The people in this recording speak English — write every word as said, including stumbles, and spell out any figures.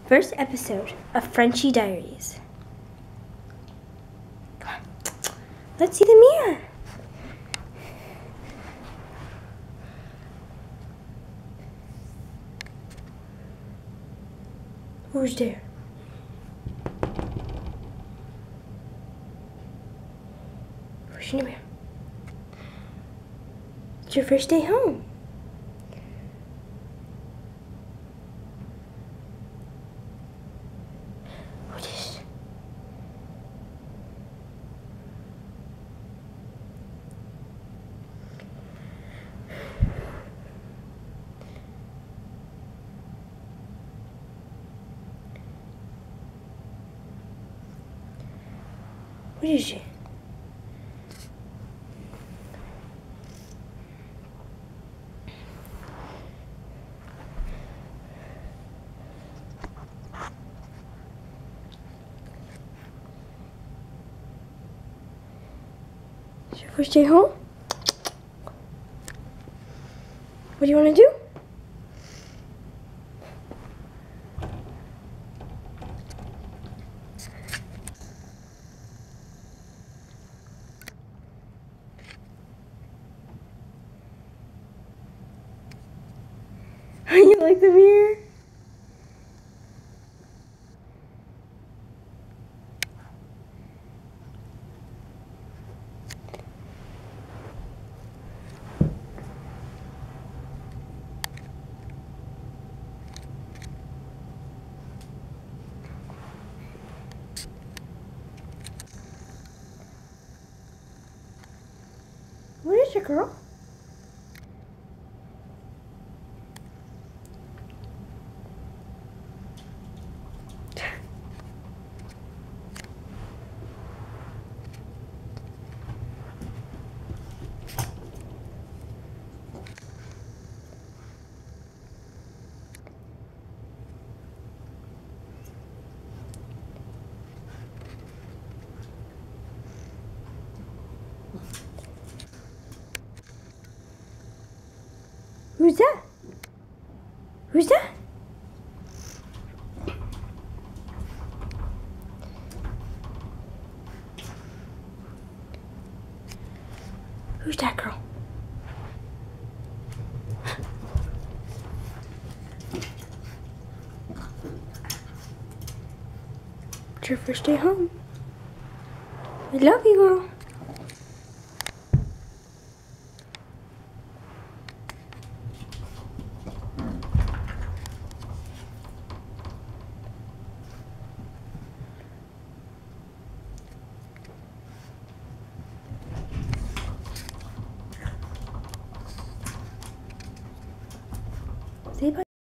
First episode of Frenchie Diaries. Come on. Let's see the mirror. Who's there? Who's in the mirror? It's your first day home. What is it? What is it? It's your first day home? What do you want to do? You like the mirror? What is it, girl? Who's that? Who's that? Who's that girl? It's your first day home. I love you, girl.